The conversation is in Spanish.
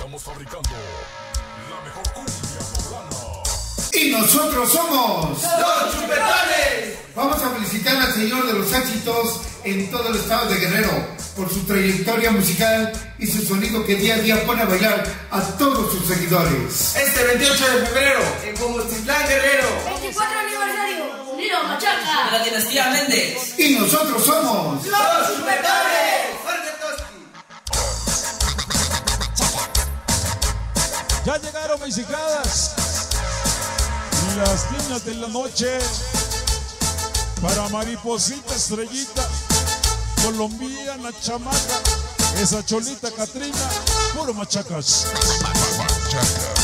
Estamos fabricando la mejor cumbia poblana. Y nosotros somos ¡Los Chupetones! Vamos a felicitar al señor de los éxitos en todo el estado de Guerrero por su trayectoria musical y su sonido que día a día pone a bailar a todos sus seguidores. Este 28 de febrero, en Comostitlán, Guerrero. 24 aniversario, Unido Machaca. De la dinastía Méndez. Y nosotros somos ¡Los Chupetones! Jorge Toski. Ya llegaron mis hijadas, las niñas de la noche, para Mariposita Estrellita, colombiana chamaca, esa cholita Catrina, puro machacas. Machaca.